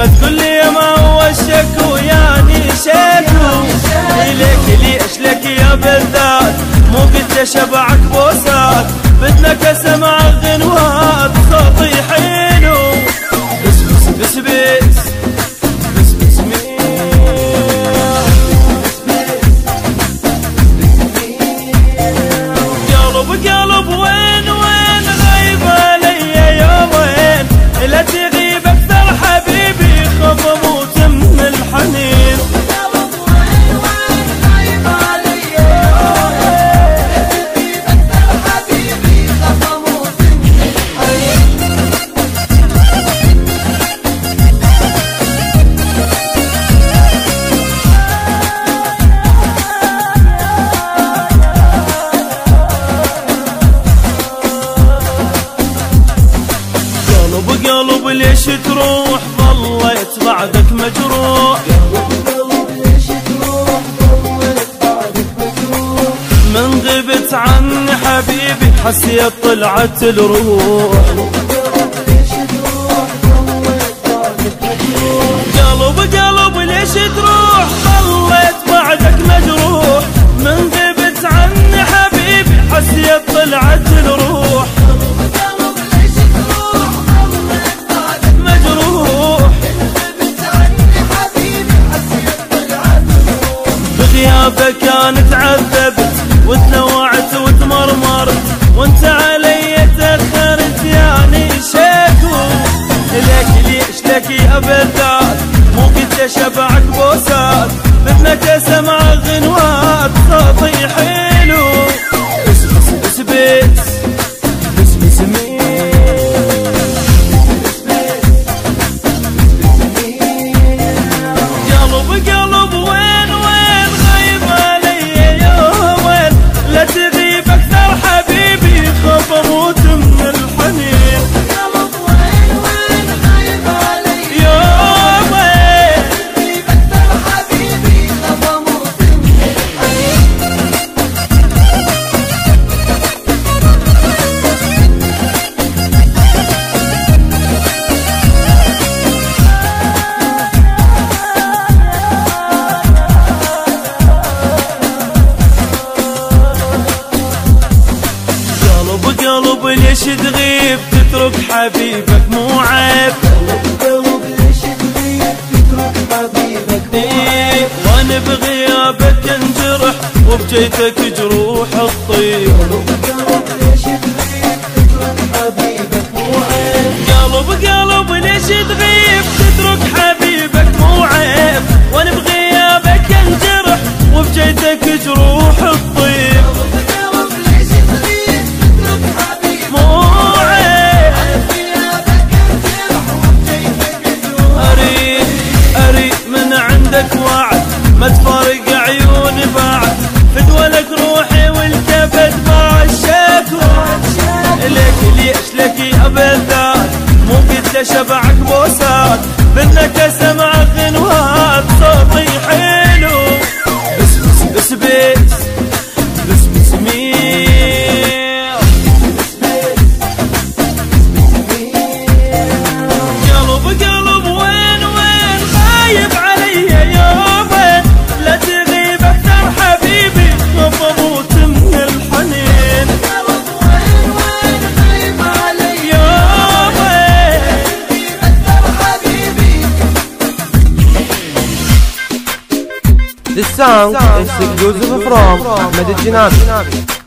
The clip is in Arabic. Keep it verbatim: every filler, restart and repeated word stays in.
ما تقول لي ما هو الشكو ياني شكو ليك ليش لك يا بالذات مو قلت اشبعك بوسات بدنك اسمع غنوات صوتي حلو بس بس بس بس بس بس قلب قلب وين وين غايب علي يومين لا تغيب اكثر حبيبي خاف اموت من الحنين قلب ليش تروح ظليت بعدك مجروح من غبت عني حبيبي حسيت طلعت الروح قلب قلب ليش تروح ظليت بعدك مجروح من غبت عني حبيبي حسيت طلعت الروح بغيابك كانت عذبت وتلوعت وتمرمرت وانت علي تأخرت يعني شكو ليك ليش لك يا بالذات مو قلت اشبعك بوسات بدنك اسمع غنوات صوتي حلو بس بس بس بس بس بس مين قلب قلب وين وين غايب علي يومين لا تغيب اكثر حبيبي خاف اموت من الحنين قلب وين وين غايب علي يومين تغيب اكثر حبيبي خاف اموت من الحنين قلب ليش تغيب تترك حبيبك مو عيب قلب ليش تغيب تترك حبيبك مو عيب وانا بغيابك انجرح وبجيتك جروح الطيب قلب ليش تغيب تترك حبيبك مو عيب قلب قلب ليش تغيب تترك حبيبك مو عيب وانا بغيابك انجرح وبجيتك جروح الطيب وعد ما تفارق عيوني بعد فدولك روحي والكبد مع الشكو ليك ليش لك يا بالذات مو قلت اشبعك بوسات بدنك اسمع غنوات صوتي حلو بس بس بس بس بس بس مين قلب قلب وين وين غايب علي يومين لا تغيب اكثر حبيبي خاف اموت من الحنين قلب وين وين غايب علي يومين تغيب اكثر حبيبي. This song is exclusive from Ahmed Jinabi.